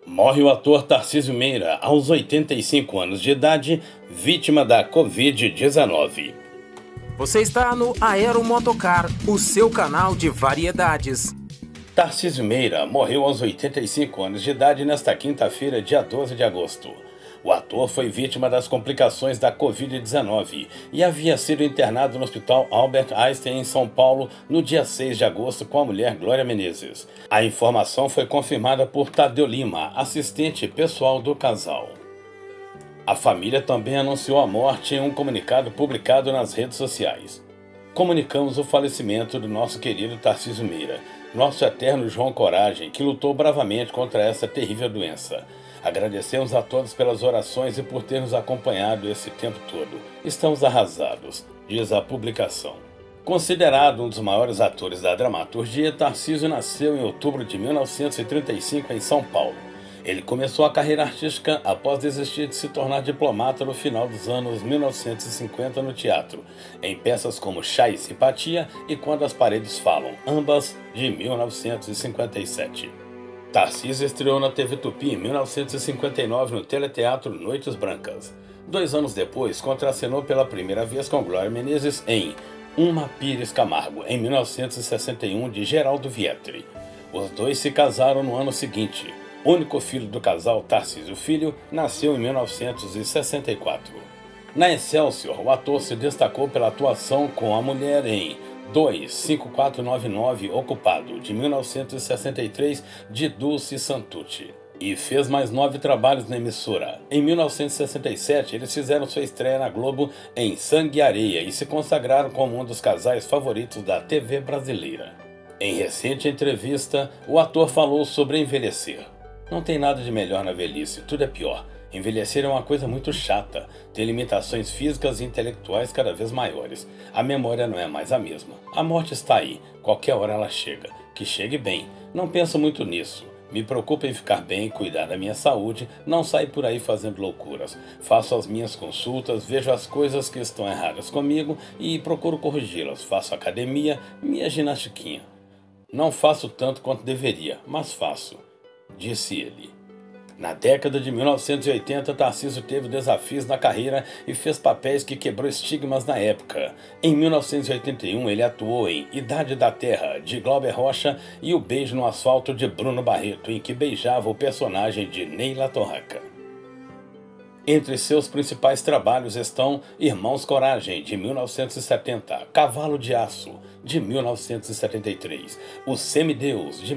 Morre o ator Tarcísio Meira, aos 85 anos de idade, vítima da Covid-19. Você está no Aero Motocar, o seu canal de variedades. Tarcísio Meira morreu aos 85 anos de idade nesta quinta-feira, dia 12 de agosto. O ator foi vítima das complicações da Covid-19 e havia sido internado no Hospital Albert Einstein, em São Paulo, no dia 6 de agosto com a mulher Glória Menezes. A informação foi confirmada por Tadeu Lima, assistente pessoal do casal. A família também anunciou a morte em um comunicado publicado nas redes sociais. Comunicamos o falecimento do nosso querido Tarcísio Meira, nosso eterno João Coragem, que lutou bravamente contra essa terrível doença. Agradecemos a todos pelas orações e por ter nos acompanhado esse tempo todo. Estamos arrasados, diz a publicação. Considerado um dos maiores atores da dramaturgia, Tarcísio nasceu em outubro de 1935 em São Paulo. Ele começou a carreira artística após desistir de se tornar diplomata no final dos anos 1950 no teatro, em peças como Chá e Simpatia e Quando as Paredes Falam, ambas de 1957. Tarcísio estreou na TV Tupi em 1959 no teleteatro Noites Brancas. 2 anos depois, contracenou pela primeira vez com Glória Menezes em Uma Pires Camargo, em 1961, de Geraldo Vietri. Os dois se casaram no ano seguinte. O único filho do casal, Tarcísio Filho, nasceu em 1964. Na Excelsior, o ator se destacou pela atuação com a mulher em 25499 Ocupado, de 1963, de Dulce Santucci, e fez mais 9 trabalhos na emissora. Em 1967, eles fizeram sua estreia na Globo em Sangue e Areia e se consagraram como um dos casais favoritos da TV brasileira. Em recente entrevista, o ator falou sobre envelhecer. Não tem nada de melhor na velhice, tudo é pior. Envelhecer é uma coisa muito chata, tem limitações físicas e intelectuais cada vez maiores. A memória não é mais a mesma. A morte está aí, qualquer hora ela chega. Que chegue bem, não penso muito nisso. Me preocupo em ficar bem, cuidar da minha saúde, não saio por aí fazendo loucuras. Faço as minhas consultas, vejo as coisas que estão erradas comigo e procuro corrigi-las. Faço academia, minha ginastiquinha. Não faço tanto quanto deveria, mas faço, disse ele. Na década de 1980, Tarcísio teve desafios na carreira e fez papéis que quebrou estigmas na época. Em 1981, ele atuou em Idade da Terra, de Glauber Rocha, e O Beijo no Asfalto, de Bruno Barreto, em que beijava o personagem de Neila Torraca. Entre seus principais trabalhos estão Irmãos Coragem, de 1970, Cavalo de Aço, de 1973, O Semideus, de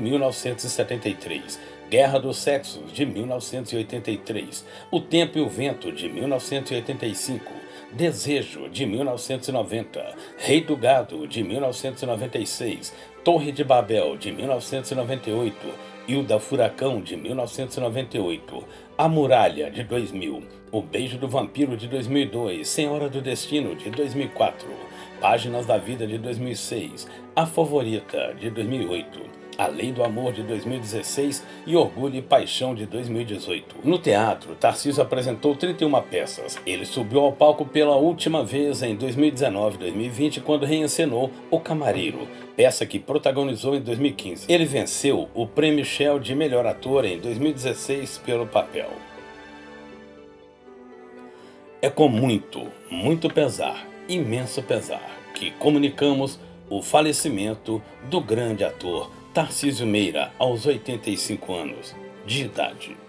1973, Guerra dos Sexos, de 1983, O Tempo e o Vento, de 1985, Desejo, de 1990, Rei do Gado, de 1996, Torre de Babel, de 1998, Hilda Furacão, de 1998, A Muralha, de 2000, O Beijo do Vampiro, de 2002, Senhora do Destino, de 2004, Páginas da Vida, de 2006, A Favorita, de 2008, A Lei do Amor, de 2016 e Orgulho e Paixão, de 2018. No teatro, Tarcísio apresentou 31 peças. Ele subiu ao palco pela última vez em 2019 e 2020, quando reencenou O Camareiro, peça que protagonizou em 2015. Ele venceu o Prêmio Shell de Melhor Ator em 2016 pelo papel. É com muito pesar, imenso pesar, que comunicamos o falecimento do grande ator Tarcísio Meira, aos 85 anos de idade.